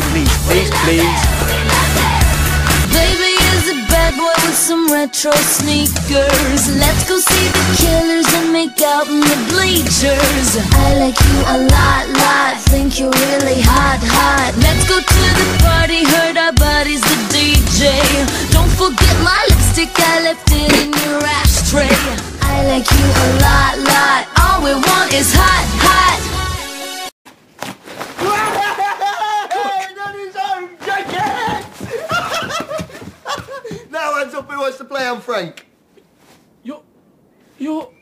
please, please, please. Baby is a bad boy with some retro sneakers. Let's go see the Killers and make out in the bleachers. I like you a lot, think you're really hot. Let's go to the party, heard our buddy's the DJ. Don't forget my lipstick, I left it in your ashtray. I like you a lot, all we want is hot. Now hands up, who wants to play? I'm Frank. You're